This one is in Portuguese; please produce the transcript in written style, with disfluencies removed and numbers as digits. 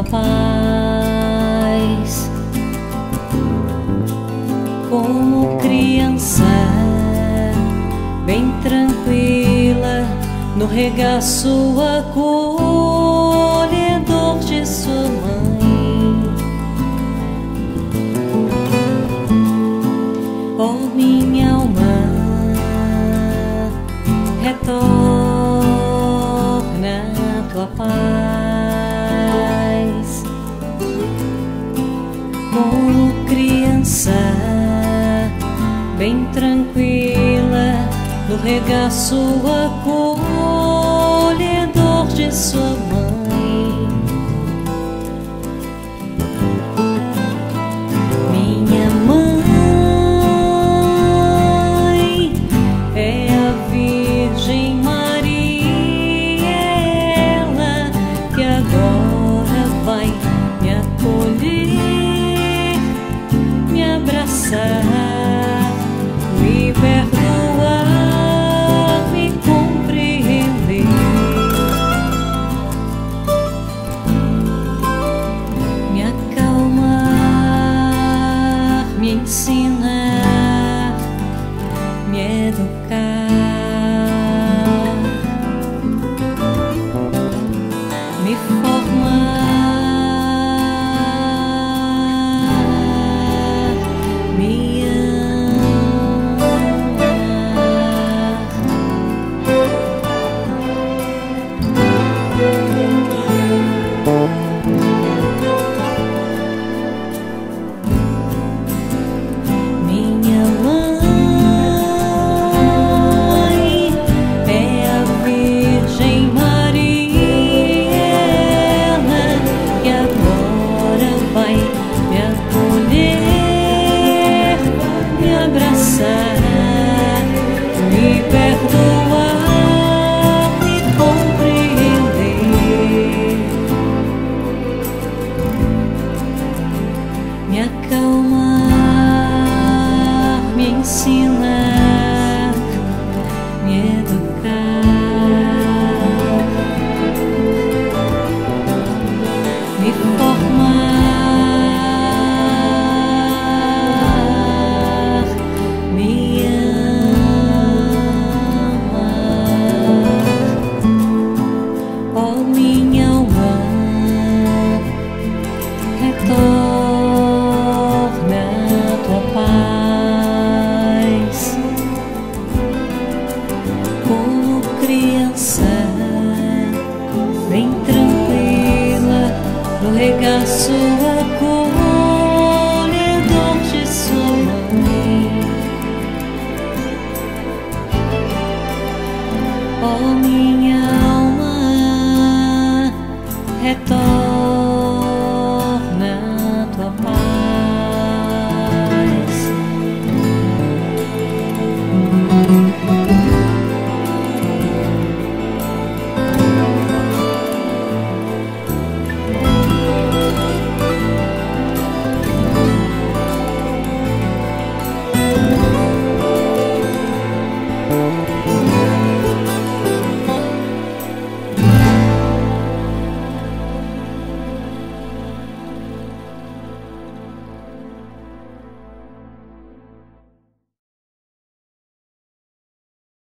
tua paz, como criança bem tranquila no regaço acolhedor de sua mãe. Oh, minha alma, retorna a tua paz, como criança bem tranquila no regaço acolhedor de sua mãe. Minha mãe é a Virgem Maria, ela que agora vai me acolher, me abraçar, me perdoar, me compreender, me acalmar, me ensinar, me educar, me formar, me Minha mãe é a Virgem Maria, ela que agora vai me acolher, me abraçar, me perdoar, me compreender, me acalmar, me ensinar, me educar, me formar, me amar. Oh, minha alma, retorna a tua paz, como criança bem tranquila no regaço acolhedor